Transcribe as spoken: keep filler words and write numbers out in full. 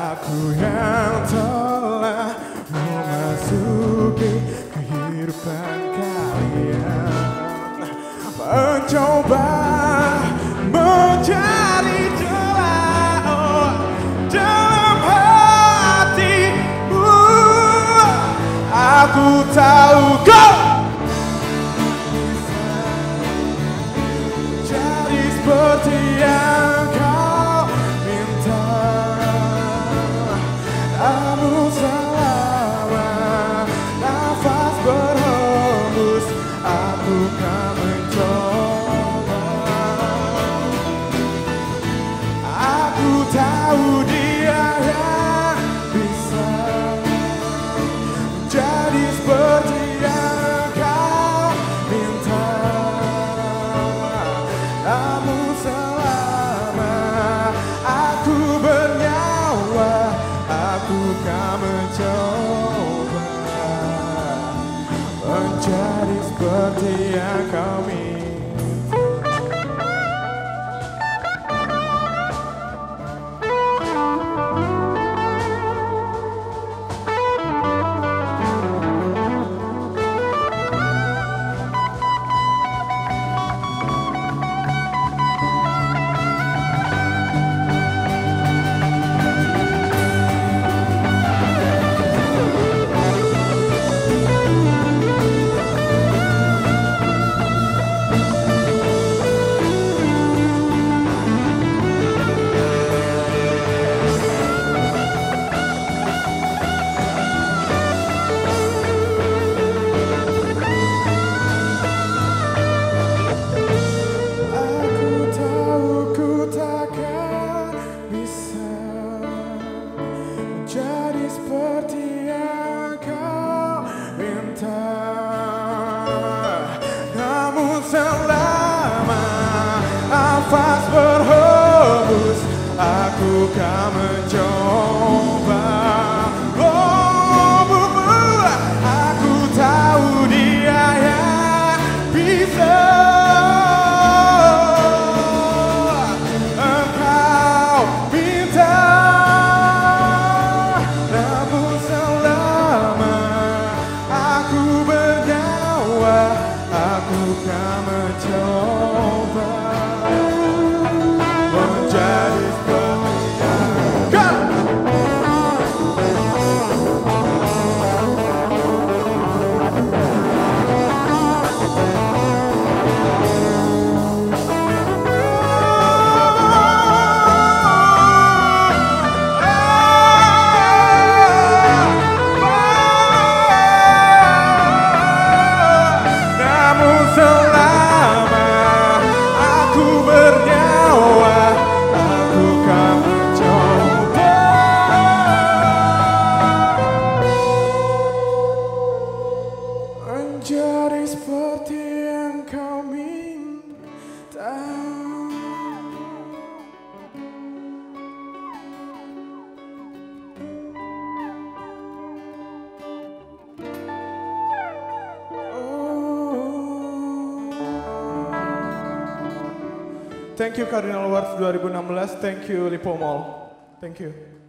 Aku yang telah memasuki kehidupan kalian, mencoba mencari celah oh, dalam hatimu. Aku tahu kau bisa jadi seperti yang kau minta, namun selama nafas berhembus aku kan mencoba. Aku tahu dia yang bisa jadi seperti yang kau minta, namun selama aku bernyawa aku kan mencoba menjadi seperti yang kau minta. Jadi seperti yang kau minta, namun selama nafas berhembus aku kan mencoba. Oh, bu, bu, aku tahu dia yang bisa. Engkau minta, aku kan mencoba menjadi seperti yang kau. Selama aku bernyawa aku kan mencoba menjadi seperti yang kau minta. Thank you Cardinal Awards dua ribu enam belas, thank you Lipo Mall, thank you.